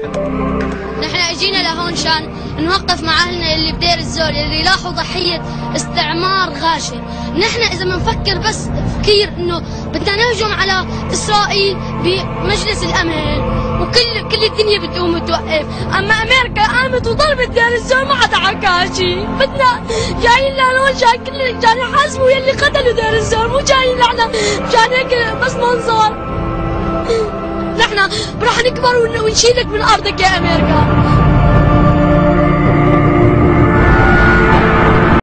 نحن اجينا لهون شان نوقف مع اهلنا اللي بدير الزور اللي راحوا ضحيه استعمار غاشم. نحن اذا بنفكر بس تفكير انه بدنا نهجم على اسرائيل بمجلس الامن وكل الدنيا بتقوم وتوقف، اما امريكا قامت وضربت دير الزور ما حدا حكى شيء. بدنا جايين لهون جايين يحاسبوا يلي قتلوا دير الزور، مو جايين لحنا مشان هيك بس منظر. نحن رح نكبر ونشيلك من ارضك يا امريكا.